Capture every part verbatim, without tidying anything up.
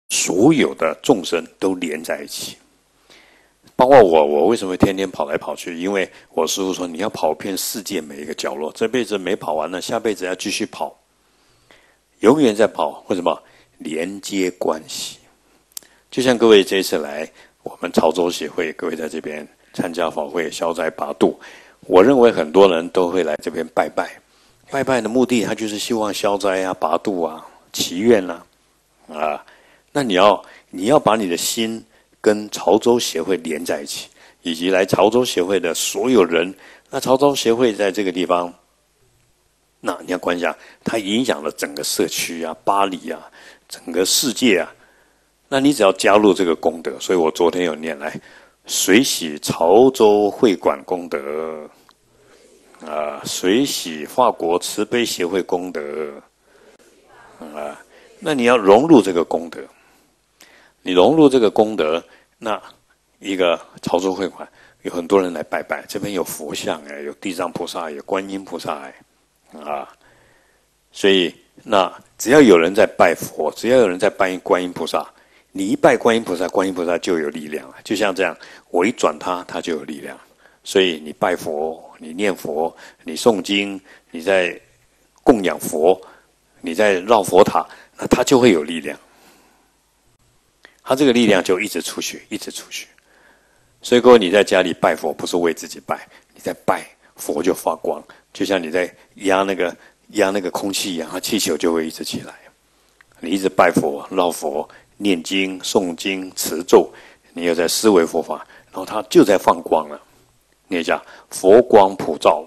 所有的众生都连在一起。包括我，我为什么天天跑来跑去？因为我师父说，你要跑遍世界每一个角落，这辈子没跑完了，下辈子要继续跑，永远在跑。为什么？连接关系。就像各位这一次来我们潮州协会，各位在这边参加法会消灾拔度，我认为很多人都会来这边拜拜。拜拜的目的，他就是希望消灾啊、拔度啊、祈愿啊，啊，那你要你要把你的心跟潮州协会连在一起，以及来潮州协会的所有人。那潮州协会在这个地方，那你要观想，它影响了整个社区啊、巴黎啊、整个世界啊。那你只要加入这个功德，所以我昨天有念来，随喜潮州会馆功德，啊，随喜法国慈悲协会功德，啊，那你要融入这个功德。你融入这个功德，那一个潮州会馆有很多人来拜拜，这边有佛像哎，有地藏菩萨，有观音菩萨哎，啊，所以那只要有人在拜佛，只要有人在拜观音菩萨，你一拜观音菩萨，观音菩萨就有力量了。就像这样，我一转它，它就有力量。所以你拜佛，你念佛，你诵经，你在供养佛，你在绕佛塔，那它就会有力量。它这个力量就一直出去，一直出去。所以各位，你在家里拜佛，不是为自己拜，你在拜佛就发光，就像你在压那个压那个空气一样，它气球就会一直起来。你一直拜佛、绕佛、念经、诵经、持咒，你又在思维佛法，然后它就在放光了。念一下：佛光普照，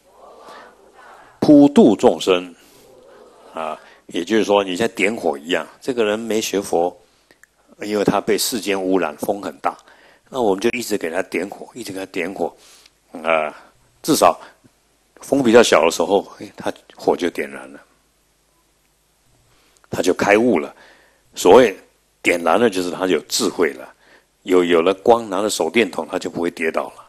普度众生。啊，也就是说，你在点火一样。这个人没学佛，因为他被世间污染，风很大，那我们就一直给他点火，一直给他点火，啊、呃，至少风比较小的时候，他火就点燃了，他就开悟了。所谓点燃了，就是他有智慧了，有有了光，拿着手电筒，他就不会跌倒了。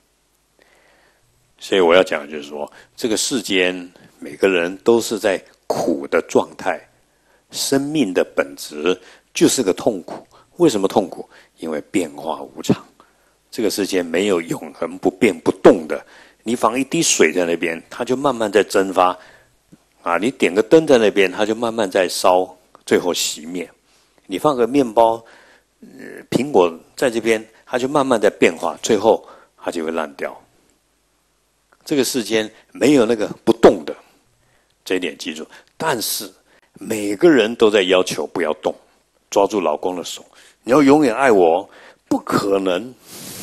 所以我要讲的就是说，这个世间每个人都是在苦的状态，生命的本质就是个痛苦。为什么痛苦？因为变化无常。这个世界没有永恒不变不动的。你放一滴水在那边，它就慢慢在蒸发。啊，你点个灯在那边，它就慢慢在烧，最后熄灭。你放个面包、呃、苹果在这边，它就慢慢在变化，最后它就会烂掉。这个世间没有那个不动的，这一点记住。但是每个人都在要求不要动，抓住老公的手，你要永远爱我，不可能。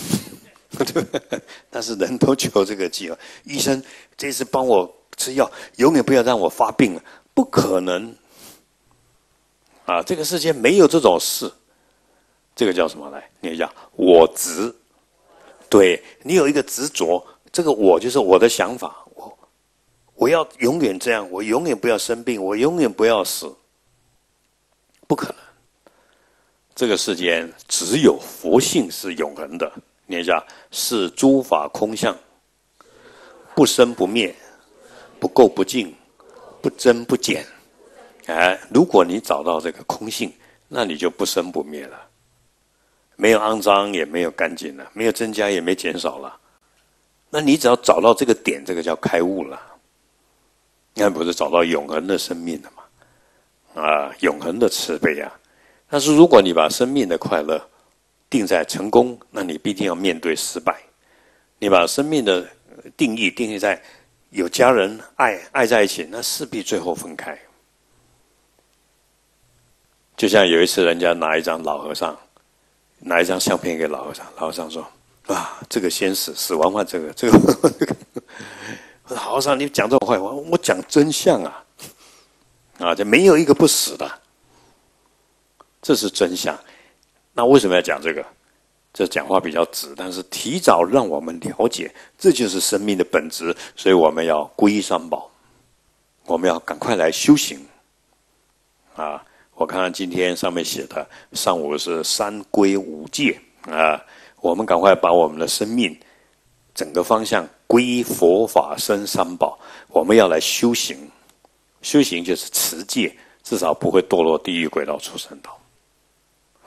但是人都求这个计划，医生这次帮我吃药，永远不要让我发病了，不可能。啊，这个世界没有这种事。这个叫什么来？你讲我执，对你有一个执着。这个我就是我的想法，我我要永远这样，我永远不要生病，我永远不要死，不可能。这个世间只有佛性是永恒的。念一下：是诸法空相，不生不灭，不垢不净，不增不减。哎，如果你找到这个空性，那你就不生不灭了，没有肮脏，也没有干净了，没有增加，也没减少了。那你只要找到这个点，这个叫开悟了。那不是找到永恒的生命了吗？啊，永恒的慈悲啊！但是如果你把生命的快乐定在成功，那你必定要面对失败。你把生命的定义定义在有家人爱爱在一起，那势必最后分开。就像有一次，人家拿一张老和尚，拿一张相片给老和尚，老和尚说。啊，这个先死，死完换这个，这个这个。好和尚，你讲这种坏话，我讲真相啊！啊，这没有一个不死的，这是真相。那为什么要讲这个？这讲话比较直，但是提早让我们了解，这就是生命的本质。所以我们要皈依三宝，我们要赶快来修行。啊，我看看今天上面写的，上午是三皈五戒啊。我们赶快把我们的生命整个方向皈依佛法僧三宝，我们要来修行。修行就是持戒，至少不会堕落地狱、鬼道、畜生道。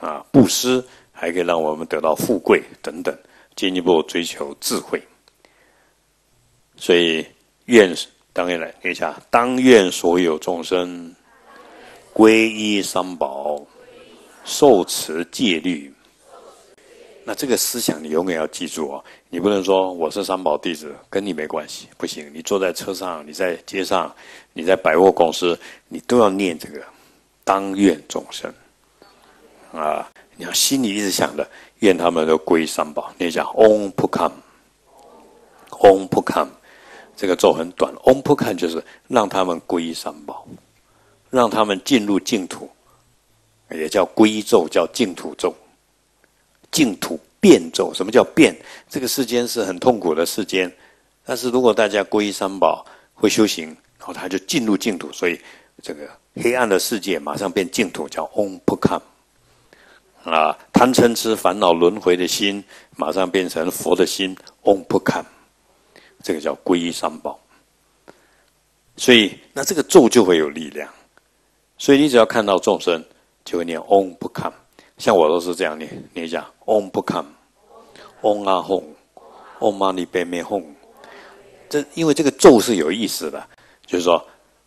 啊，布施还可以让我们得到富贵等等，进一步追求智慧。所以愿当然来念一下，当愿所有众生皈依三宝，受持戒律。那这个思想你永远要记住哦，你不能说我是三宝弟子，跟你没关系，不行。你坐在车上，你在街上，你在百货公司，你都要念这个当愿众生啊！你要心里一直想的，愿他们都归三宝。你讲 Om Pukam Om Pukam， 这个咒很短 ，Om Pukam 就是让他们皈依三宝，让他们进入净土，也叫皈依咒，叫净土咒。净土变咒，什么叫变？这个世间是很痛苦的世间，但是如果大家皈依三宝，会修行，然后他就进入净土，所以这个黑暗的世界马上变净土，叫 Om Pukam。啊，贪嗔痴烦恼轮回的心，马上变成佛的心 Om Pukam， 这个叫皈依三宝。所以那这个咒就会有力量，所以你只要看到众生，就会念 Om Pukam。像我都是这样念，念一下 Om Pukam Om Ah Hong Om Mani Padme Hum。这因为这个咒是有意思的，就是说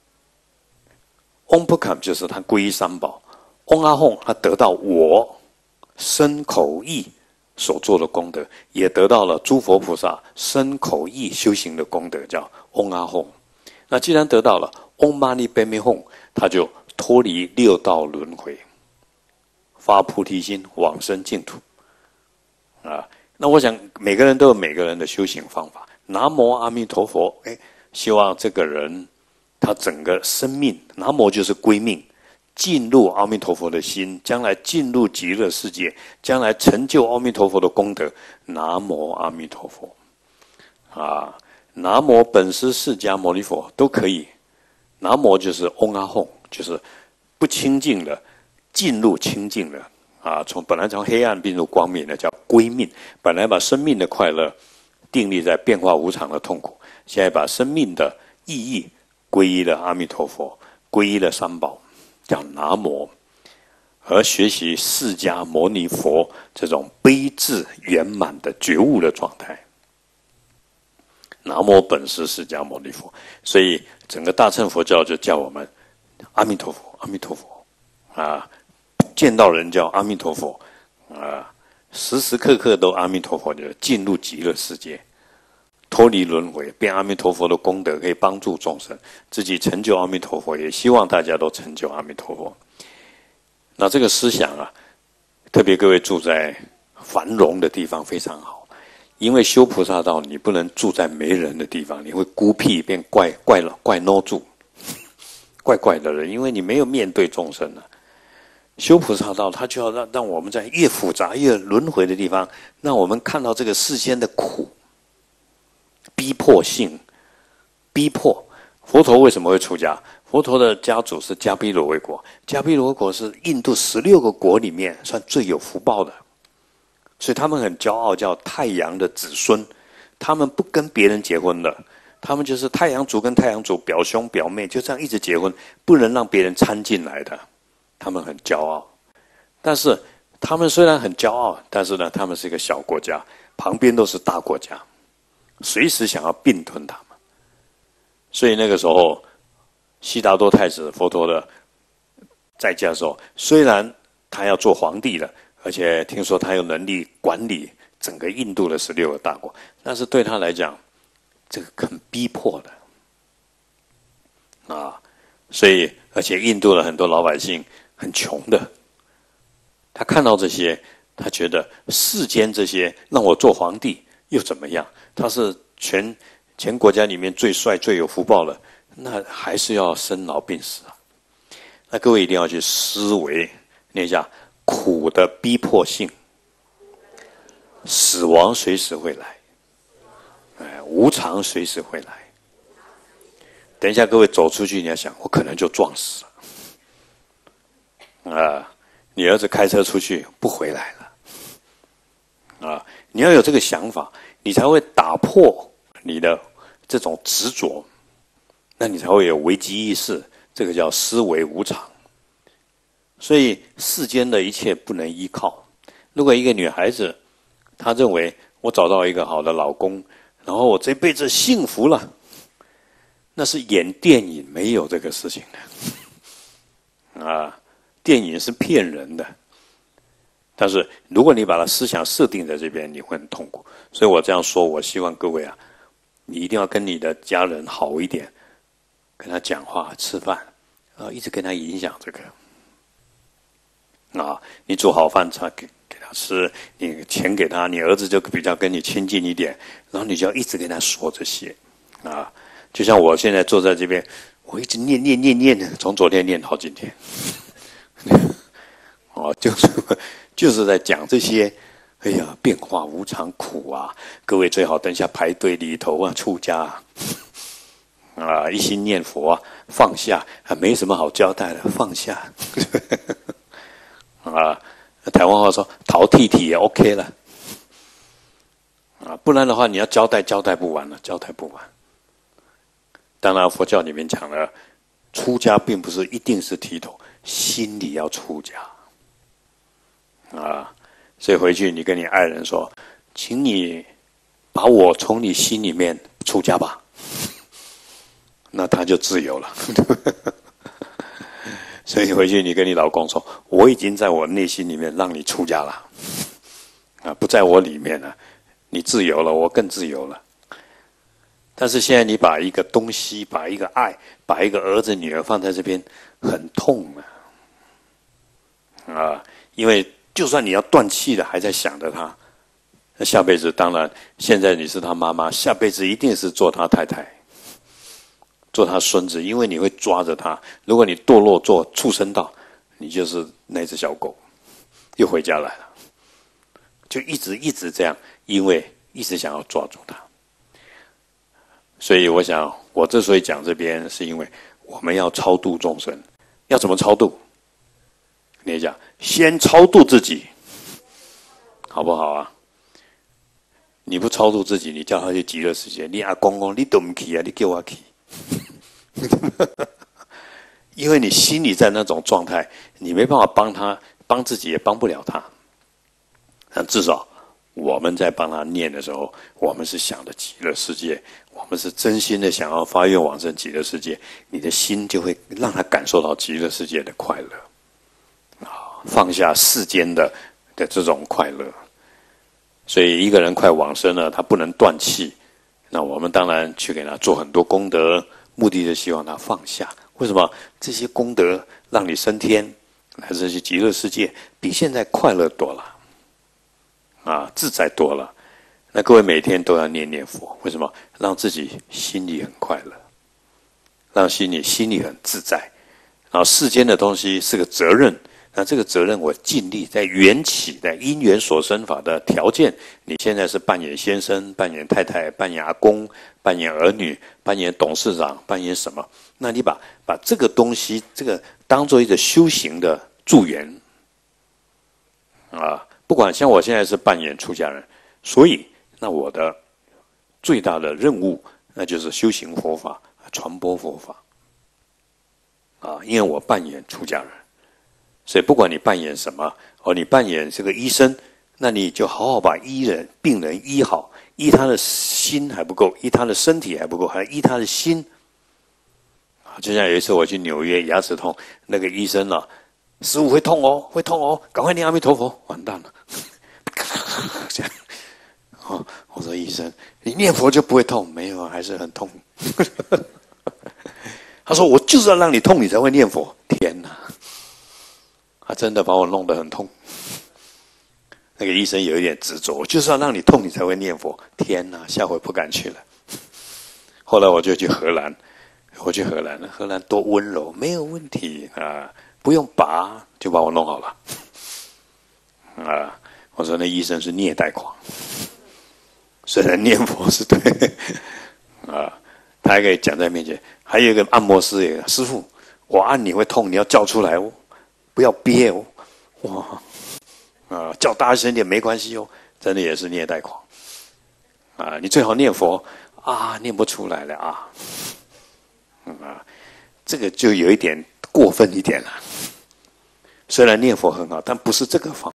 Om Pukam 就是他皈依三宝 ，Om Ah Hong 他得到我身口意所做的功德，也得到了诸佛菩萨身口意修行的功德，叫 Om Ah Hong。那既然得到了 Om Mani Padme Hum， 他就脱离六道轮回。发菩提心，往生净土啊！那我想每个人都有每个人的修行方法。南无阿弥陀佛，哎，希望这个人他整个生命，南无就是归命，进入阿弥陀佛的心，将来进入极乐世界，将来成就阿弥陀佛的功德。南无阿弥陀佛啊！南无本师释迦牟尼佛都可以。南无就是嗡阿吽，就是不清净的。进入清净了啊！从本来从黑暗进入光明的叫归命，本来把生命的快乐定立在变化无常的痛苦，现在把生命的意义皈依了阿弥陀佛，皈依了三宝，叫南无，而学习释迦牟尼佛这种悲智圆满的觉悟的状态。南无本师释迦牟尼佛，所以整个大乘佛教就叫我们阿弥陀佛，阿弥陀佛啊！见到人叫阿弥陀佛啊，时时刻刻都阿弥陀佛，就进入极乐世界，脱离轮回，变阿弥陀佛的功德可以帮助众生，自己成就阿弥陀佛，也希望大家都成就阿弥陀佛。那这个思想啊，特别各位住在繁荣的地方非常好，因为修菩萨道，你不能住在没人的地方，你会孤僻变怪怪了怪孬住，怪怪的人，因为你没有面对众生啊。修菩萨道，他就要让让我们在越复杂越轮回的地方，让我们看到这个世间的苦、逼迫性、逼迫。佛陀为什么会出家？佛陀的家族是迦毗罗卫国，迦毗罗卫国是印度十六个国里面算最有福报的，所以他们很骄傲，叫太阳的子孙。他们不跟别人结婚的，他们就是太阳族跟太阳族表兄表妹，就这样一直结婚，不能让别人掺进来的。他们很骄傲，但是他们虽然很骄傲，但是呢，他们是一个小国家，旁边都是大国家，随时想要并吞他们。所以那个时候，悉达多太子佛陀的在家的时候，虽然他要做皇帝了，而且听说他有能力管理整个印度的十六个大国，但是对他来讲，这个很逼迫的啊。所以，而且印度的很多老百姓很穷的，他看到这些，他觉得世间这些让我做皇帝又怎么样？他是全全国家里面最帅、最有福报了，那还是要生老病死啊！那各位一定要去思维，念一下苦的逼迫性，死亡随时会来，哎，无常随时会来。等一下，各位走出去，你要想，我可能就撞死了啊！你儿子开车出去不回来了啊！你要有这个想法，你才会打破你的这种执着，那你才会有危机意识。这个叫思维无常。 所以世间的一切不能依靠。如果一个女孩子，她认为我找到一个好的老公，然后我这辈子幸福了，那是演电影，没有这个事情的啊！电影是骗人的。但是如果你把它思想设定在这边，你会很痛苦。所以我这样说，我希望各位啊，你一定要跟你的家人好一点，跟他讲话、吃饭，啊，一直跟他影响这个。啊，你煮好饭他给给他吃，你钱给他，你儿子就比较跟你亲近一点，然后你就要一直跟他说这些。啊，就像我现在坐在这边，我一直念念念念，从昨天念到今天。哦，就是就是在讲这些，哎呀，变化无常，苦啊！各位最好等一下排队里头啊，出家啊，啊一心念佛啊，放下啊，没什么好交代的，放下。啊，台湾话说逃剃剃也 OK 了，啊，不然的话你要交代交代不完了，交代不完。当然佛教里面讲了，出家并不是一定是剃头，心里要出家。啊，所以回去你跟你爱人说，请你把我从你心里面出家吧，那他就自由了。所以回去你跟你老公说，我已经在我内心里面让你出家了，啊，不在我里面了，你自由了，我更自由了。但是现在你把一个东西，把一个爱，把一个儿子女儿放在这边，很痛啊，啊，因为就算你要断气了，还在想着他，那下辈子当然，现在你是他妈妈，下辈子一定是做他太太，做他孙子，因为你会抓着他。如果你堕落做畜生道，你就是那只小狗，又回家来了，就一直一直这样，因为一直想要抓住他。所以我想，我之所以讲这边，是因为我们要超度众生，要怎么超度？你讲，先超度自己，好不好啊？你不超度自己，你叫他去极乐世界，你阿公公，你都不去啊，你叫我去。因为你心里在那种状态，你没办法帮他，帮自己也帮不了他。但至少我们在帮他念的时候，我们是想着极乐世界，我们是真心的想要发愿往生极乐世界，你的心就会让他感受到极乐世界的快乐。放下世间的的这种快乐，所以一个人快往生了，他不能断气，那我们当然去给他做很多功德，目的是希望他放下。为什么？这些功德让你升天，来这些极乐世界，比现在快乐多了，啊，自在多了。那各位每天都要念念佛，为什么？让自己心里很快乐，让心里心里很自在。然后世间的东西是个责任。那这个责任我尽力，在缘起，在因缘所生法的条件，你现在是扮演先生，扮演太太，扮演阿公，扮演儿女，扮演董事长，扮演什么？那你把把这个东西，这个当做一个修行的助缘啊！不管像我现在是扮演出家人，所以那我的最大的任务，那就是修行佛法，传播佛法啊！因为我扮演出家人。所以不管你扮演什么，哦，你扮演这个医生，那你就好好把医人、病人医好，医他的心还不够，医他的身体还不够，还医他的心。啊，就像有一次我去纽约牙齿痛，那个医生啊，师父会痛哦，会痛哦，赶快念阿弥陀佛，完蛋了。这样，哦，我说医生，你念佛就不会痛？没有，还是很痛。他说我就是要让你痛，你才会念佛。天哪！他真的把我弄得很痛。那个医生有一点执着，就是要让你痛，你才会念佛。天哪，下回不敢去了。后来我就去荷兰，我去荷兰，荷兰多温柔，没有问题啊，不用拔就把我弄好了。啊，我说那医生是虐待狂，虽然念佛是对，啊，他还可以讲在面前。还有一个按摩师也，师父，我按你会痛，你要叫出来哦。不要憋哦，哇，啊，叫大声点没关系哦，真的也是虐待狂，啊，你最好念佛啊，念不出来了啊，啊，这个就有一点过分一点了， 虽然念佛很好，但不是这个方